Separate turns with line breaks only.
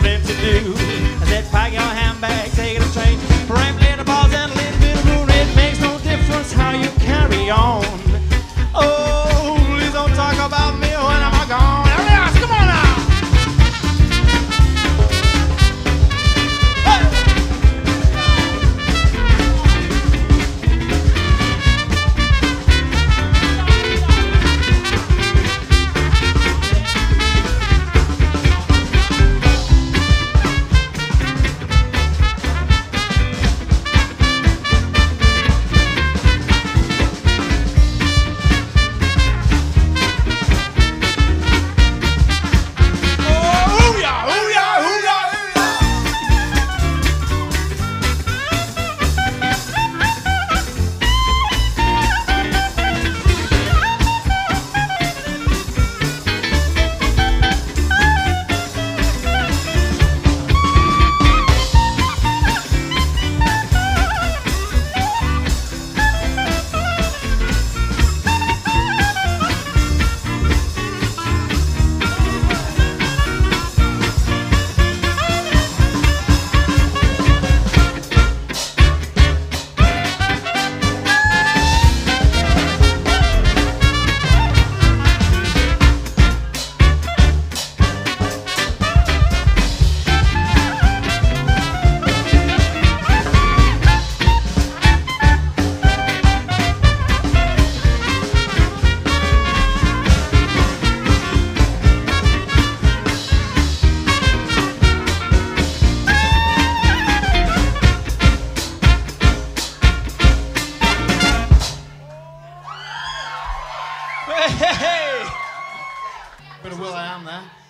plenty to do. I said, pack your handbag, take it a train. Perambulate the balls and a little bit of room. It makes no difference how you carry on. Oh, please don't talk about me when I'm gone. Everybody else, come on now. Hey! Bit of Will.i.am there.